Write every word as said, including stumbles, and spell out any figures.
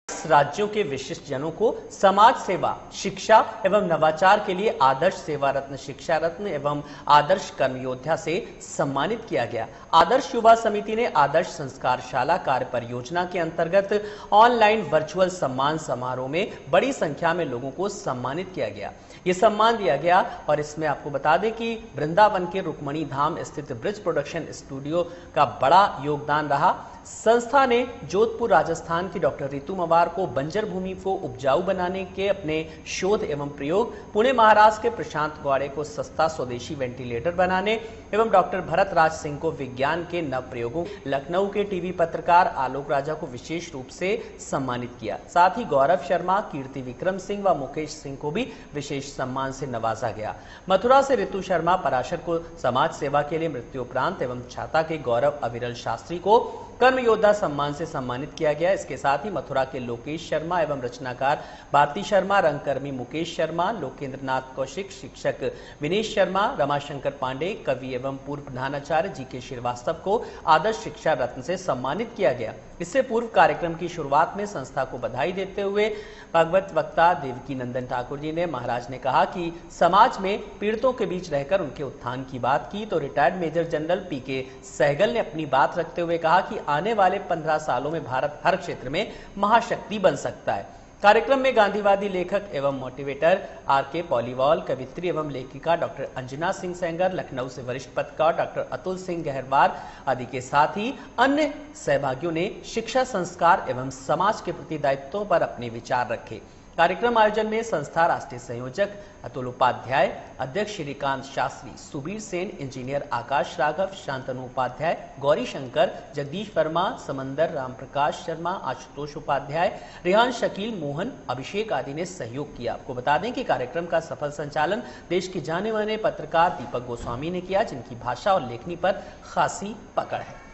राज्यों के विशिष्ट जनों को समाज सेवा, शिक्षा एवं नवाचार के लिए आदर्श सेवा रत्न, शिक्षा रत्न एवं आदर्श कर्म योद्धा से सम्मानित किया गया। आदर्श युवा समिति ने आदर्श संस्कारशाला कार्य परियोजना के अंतर्गत ऑनलाइन वर्चुअल सम्मान समारोह में बड़ी संख्या में लोगों को सम्मानित किया गया। ये सम्मान दिया गया और इसमें आपको बता दें कि वृंदावन के रुक्मणी धाम स्थित ब्रिज प्रोडक्शन स्टूडियो का बड़ा योगदान रहा। संस्था ने जोधपुर राजस्थान की डॉक्टर रितु मवार को बंजर भूमि को उपजाऊ बनाने के अपने शोध एवं प्रयोग, पुणे महाराष्ट्र के प्रशांत गौड़े को सस्ता स्वदेशी वेंटिलेटर बनाने एवं डॉक्टर भरत राज सिंह को विज्ञान के नव प्रयोगों, लखनऊ के टीवी पत्रकार आलोक राजा को विशेष रूप से सम्मानित किया। साथ ही गौरव शर्मा, कीर्ति विक्रम सिंह व मुकेश सिंह को भी विशेष सम्मान से नवाजा गया। मथुरा से ऋतु शर्मा पराशर को समाज सेवा के लिए मृत्यु उपरांत एवं छाता के गौरव अविरल शास्त्री को कर्म योद्धा सम्मान से सम्मानित किया गया। इसके साथ ही मथुरा के लोकेश शर्मा एवं रचनाकार भारती शर्मा, रंगकर्मी मुकेश शर्मा, लोकेंद्र नाथ कौशिक, शिक्षक विनेश शर्मा, रमाशंकर पांडे, कवि एवं पूर्व प्रधानाचार्य जी के श्रीवास्तव को आदर्श शिक्षा रत्न से सम्मानित किया गया। इससे पूर्व कार्यक्रम की शुरुआत में संस्था को बधाई देते हुए भागवत वक्ता देवकी नंदन ठाकुर जी ने महाराज ने कहा कि समाज में पीड़ितों के बीच रहकर उनके उत्थान की बात की तो रिटायर्ड मेजर जनरल पी के सहगल ने अपनी बात रखते हुए कहा कि आने वाले पंद्रह सालों में भारत हर क्षेत्र में महाशक्ति बन सकता है। कार्यक्रम में गांधीवादी लेखक एवं मोटिवेटर आर के पॉलीवाल, कवित्री एवं लेखिका डॉक्टर अंजना सिंह सेंगर, लखनऊ से वरिष्ठ पत्रकार डॉक्टर अतुल सिंह गहरवार आदि के साथ ही अन्य सहभागियों ने शिक्षा, संस्कार एवं समाज के प्रति दायित्वों पर अपने विचार रखे। कार्यक्रम आयोजन में संस्था राष्ट्रीय संयोजक अतुल उपाध्याय, अध्यक्ष श्रीकांत शास्त्री, सुबीर सेन, इंजीनियर आकाश राघव, शांतनु उपाध्याय, गौरी शंकर, जगदीश वर्मा, समंदर राम प्रकाश शर्मा, आशुतोष उपाध्याय, रेहान शकील, मोहन, अभिषेक आदि ने सहयोग किया। आपको बता दें कि कार्यक्रम का सफल संचालन देश के जाने माने पत्रकार दीपक गोस्वामी ने किया, जिनकी भाषा और लेखनी पर खासी पकड़ है।